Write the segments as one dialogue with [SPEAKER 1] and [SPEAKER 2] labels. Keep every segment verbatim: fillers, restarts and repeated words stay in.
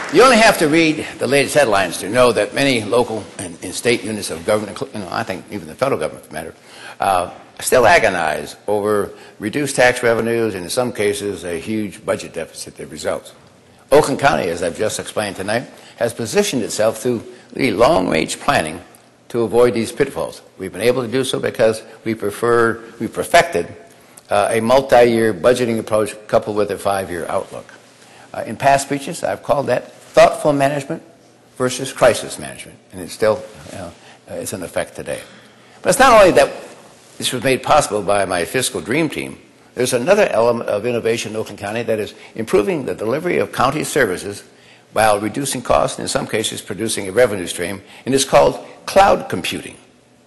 [SPEAKER 1] You only have to read the latest headlines to know that many local and, and state units of government, you know, I think even the federal government for that matter, uh, still agonize over reduced tax revenues and in some cases a huge budget deficit that results. Oakland County, as I've just explained tonight, has positioned itself through really long-range planning to avoid these pitfalls. We've been able to do so because we prefer, we perfected uh, a multi-year budgeting approach coupled with a five-year outlook. Uh, in past speeches, I've called that thoughtful management versus crisis management, and it's still you know, uh, it's in effect today. But it's not only that this was made possible by my fiscal dream team. There's another element of innovation in Oakland County that is improving the delivery of county services while reducing costs and in some cases producing a revenue stream, and it's called cloud computing.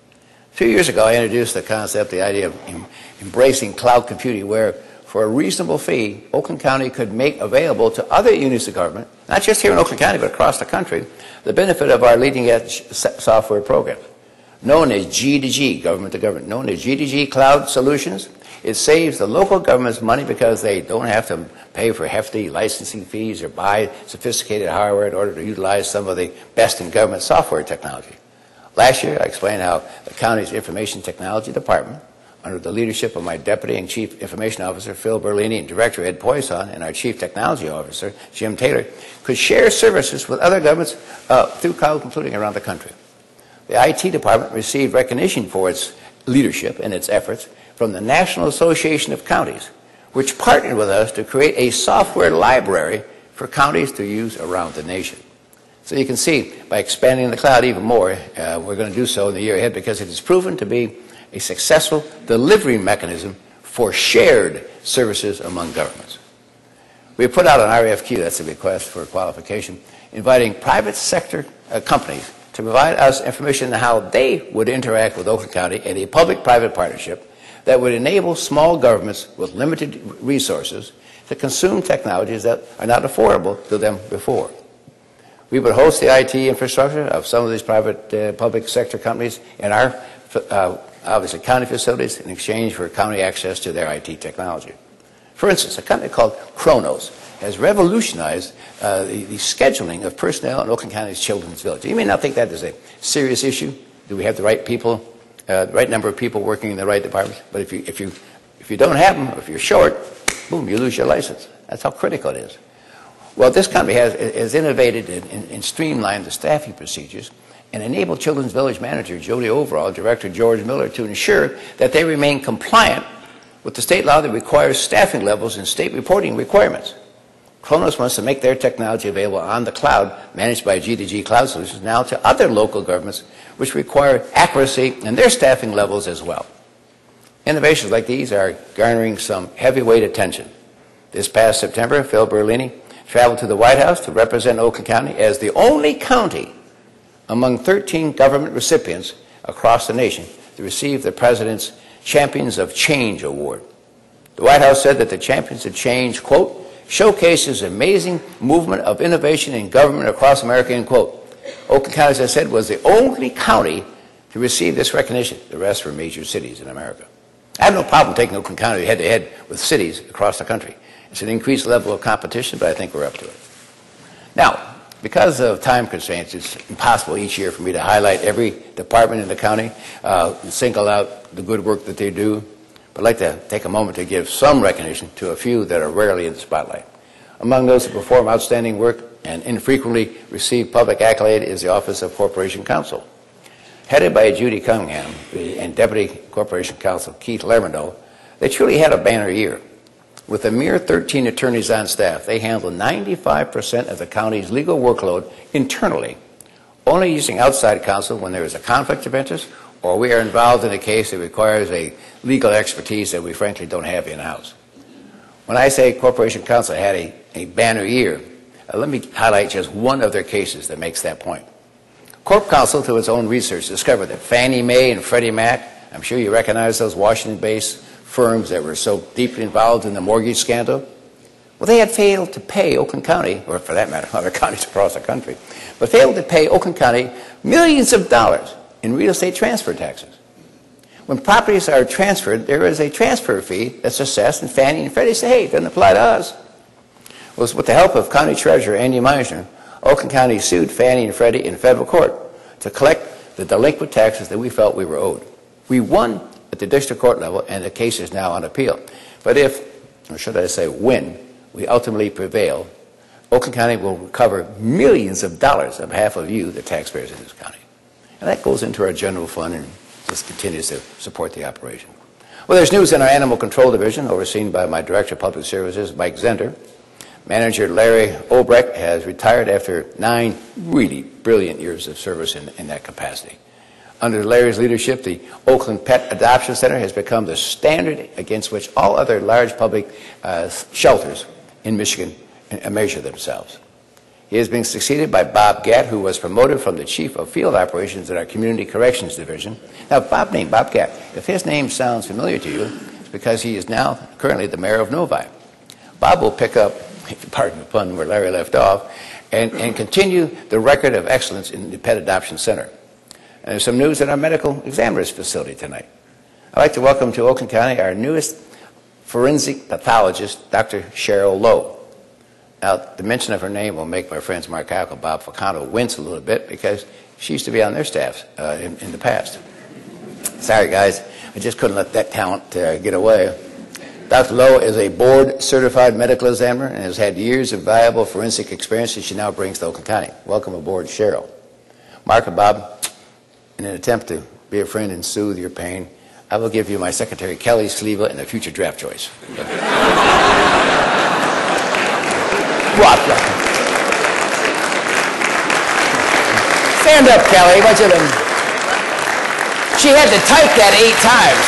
[SPEAKER 1] A few years ago, I introduced the concept, the idea of em embracing cloud computing, where for a reasonable fee, Oakland County could make available to other units of government, not just here in Oakland County, but across the country, the benefit of our leading-edge software program, known as G to G, government to government, known as G to G Cloud Solutions. It saves the local governments money because they don't have to pay for hefty licensing fees or buy sophisticated hardware in order to utilize some of the best in government software technology. Last year, I explained how the county's Information Technology Department, under the leadership of my Deputy and Chief Information Officer, Phil Berlini, and Director Ed Poisson, and our Chief Technology Officer, Jim Taylor, could share services with other governments uh, through cloud computing around the country. The I T department received recognition for its leadership and its efforts from the National Association of Counties, which partnered with us to create a software library for counties to use around the nation. So you can see, by expanding the cloud even more, uh, we're going to do so in the year ahead because it has proven to be a successful delivery mechanism for shared services among governments. We put out an R F Q, that's a request for qualification, inviting private sector uh, companies to provide us information on how they would interact with Oakland County in a public-private partnership that would enable small governments with limited resources to consume technologies that are not affordable to them before. We would host the I T infrastructure of some of these private uh, public sector companies in our uh, obviously county facilities in exchange for county access to their I T technology. For instance, a company called Kronos has revolutionized uh, the, the scheduling of personnel in Oakland County's Children's Village. You may not think that is a serious issue. Do we have the right people, uh, the right number of people working in the right departments? But if you, if you, if you don't have them, or if you're short, boom, you lose your license. That's how critical it is. Well, this company has, has innovated and, and, and streamlined the staffing procedures and enabled Children's Village manager Jody Overall, Director George Miller, to ensure that they remain compliant with the state law that requires staffing levels and state reporting requirements. Kronos wants to make their technology available on the cloud, managed by G to G Cloud Solutions, now to other local governments, which require accuracy in their staffing levels as well. Innovations like these are garnering some heavyweight attention. This past September, Phil Berlini traveled to the White House to represent Oakland County as the only county among thirteen government recipients across the nation to receive the President's Champions of Change Award. The White House said that the Champions of Change, quote, showcases amazing movement of innovation in government across America, end quote. Oakland County, as I said, was the only county to receive this recognition. The rest were major cities in America. I have no problem taking Oakland County head-to-head with cities across the country. It's an increased level of competition, but I think we're up to it. Now, because of time constraints, it's impossible each year for me to highlight every department in the county uh, and single out the good work that they do. But I'd like to take a moment to give some recognition to a few that are rarely in the spotlight. Among those who perform outstanding work and infrequently receive public accolade is the Office of Corporation Counsel. Headed by Judy Cunningham and Deputy Corporation Counsel Keith Lermando, they truly had a banner year. With a mere thirteen attorneys on staff, they handle ninety-five percent of the county's legal workload internally, only using outside counsel when there is a conflict of interest or we are involved in a case that requires a legal expertise that we frankly don't have in-house. When I say Corporation Counsel had a, a banner year, uh, let me highlight just one of their cases that makes that point. Corp Counsel, through its own research, discovered that Fannie Mae and Freddie Mac, I'm sure you recognize those Washington-based firms that were so deeply involved in the mortgage scandal, well, they had failed to pay Oakland County, or for that matter, other counties across the country, but failed to pay Oakland County millions of dollars in real estate transfer taxes. When properties are transferred, there is a transfer fee that's assessed, and Fannie and Freddie say, hey, it doesn't apply to us. Well, with the help of County Treasurer Andy Meisner, Oakland County sued Fannie and Freddie in federal court to collect the delinquent taxes that we felt we were owed. We won at the district court level, and the case is now on appeal. But if, or should I say when, we ultimately prevail, Oakland County will recover millions of dollars on behalf of you, the taxpayers in this county. And that goes into our general fund and just continues to support the operation. Well, there's news in our Animal Control Division, overseen by my Director of Public Services, Mike Zender. Manager Larry Obrecht has retired after nine really brilliant years of service in, in that capacity. Under Larry's leadership, the Oakland Pet Adoption Center has become the standard against which all other large public uh, shelters in Michigan measure themselves. He is being succeeded by Bob Gatt, who was promoted from the Chief of Field Operations at our Community Corrections Division. Now, Bob name, Bob Gatt, if his name sounds familiar to you, it's because he is now currently the mayor of Novi. Bob will pick up, if you pardon the pun, where Larry left off, and, and continue the record of excellence in the Pet Adoption Center. And there's some news in our medical examiner's facility tonight. I'd like to welcome to Oakland County our newest forensic pathologist, Doctor Cheryl Lowe. Now, the mention of her name will make my friends Mark Alco and Bob Facano wince a little bit because she used to be on their staffs uh, in, in the past. Sorry, guys. I just couldn't let that talent uh, get away. Doctor Lowe is a board-certified medical examiner and has had years of valuable forensic experience that she now brings to Oakland County. Welcome aboard, Cheryl. Mark and Bob, in an attempt to be a friend and soothe your pain, I will give you my secretary, Kelly Sleva, and a future draft choice. What? Stand up, Kelly. What's it? She had to type that eight times.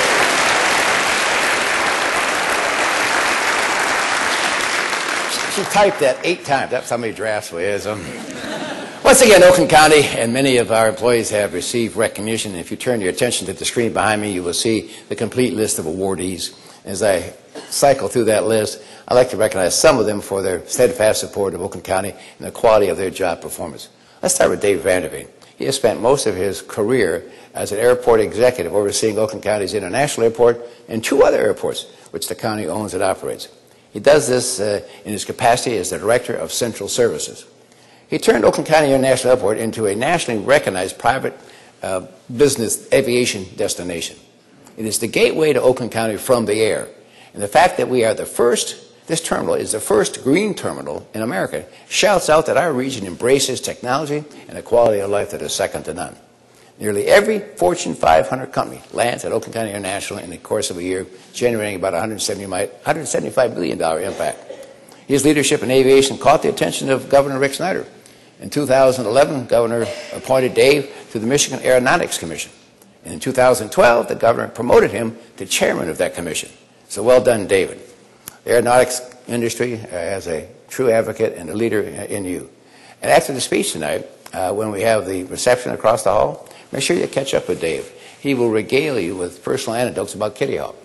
[SPEAKER 1] She typed that eight times. That's how many drafts we is. Um, once again, Oakland County and many of our employees have received recognition. If you turn your attention to the screen behind me, you will see the complete list of awardees. As I cycle through that list, I'd like to recognize some of them for their steadfast support of Oakland County and the quality of their job performance. Let's start with Dave Vanderveen. He has spent most of his career as an airport executive overseeing Oakland County's international airport and two other airports, which the county owns and operates. He does this uh, in his capacity as the Director of Central Services. He turned Oakland County International Airport into a nationally recognized private uh, business aviation destination. It is the gateway to Oakland County from the air. And the fact that we are the first, this terminal is the first green terminal in America, shouts out that our region embraces technology and a quality of life that is second to none. Nearly every Fortune five hundred company lands at Oakland County International in the course of a year, generating about one hundred seventy-five million dollars impact. His leadership in aviation caught the attention of Governor Rick Snyder. In two thousand eleven, Governor appointed Dave to the Michigan Aeronautics Commission. And in two thousand twelve, the governor promoted him to chairman of that commission. So well done, David. The aeronautics industry has a true advocate and a leader in you. And after the speech tonight, uh, when we have the reception across the hall, make sure you catch up with Dave. He will regale you with personal anecdotes about Kitty Hawk.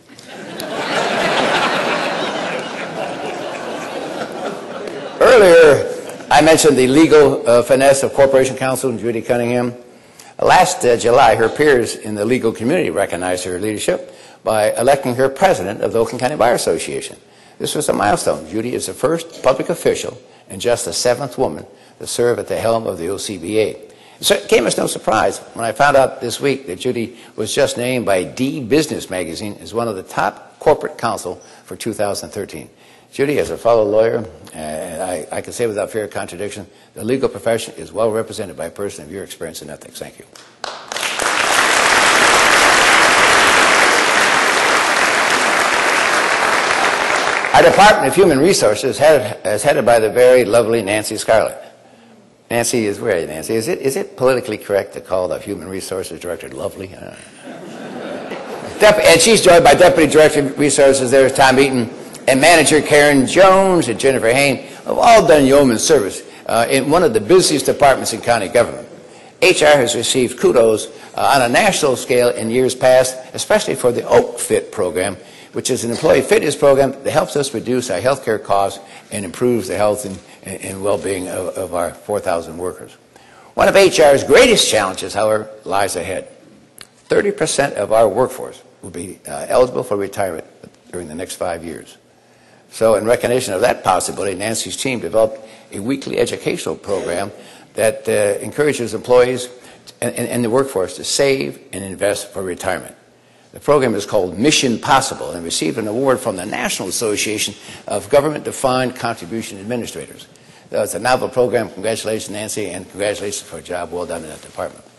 [SPEAKER 1] Earlier, I mentioned the legal uh, finesse of Corporation Counsel Judy Cunningham. Last uh, July, her peers in the legal community recognized her leadership by electing her president of the Oakland County Bar Association. This was a milestone. Judy is the first public official and just the seventh woman to serve at the helm of the O C B A. So it came as no surprise when I found out this week that Judy was just named by D Business Magazine as one of the top corporate counsel for two thousand thirteen. Judy, as a fellow lawyer, and I, I can say without fear of contradiction, the legal profession is well represented by a person of your experience and ethics. Thank you. Our Department of Human Resources is headed by the very lovely Nancy Scarlett. Nancy is, where are you, Nancy? Is it, is it politically correct to call the Human Resources Director lovely? Uh, and she's joined by Deputy Director of Resources, there's Tom Eaton, and Manager Karen Jones and Jennifer Hain have all done yeoman's service uh, in one of the busiest departments in county government. H R has received kudos uh, on a national scale in years past, especially for the Oak Fit program, which is an employee fitness program that helps us reduce our health care costs and improves the health and, and well-being of, of our four thousand workers. One of H R's greatest challenges, however, lies ahead. thirty percent of our workforce will be uh, eligible for retirement during the next five years. So in recognition of that possibility, Nancy's team developed a weekly educational program that uh, encourages employees and, and, and the workforce to save and invest for retirement. The program is called Mission Possible and received an award from the National Association of Government-Defined Contribution Administrators. So it's a novel program. Congratulations, Nancy, and congratulations for a job well done in that department.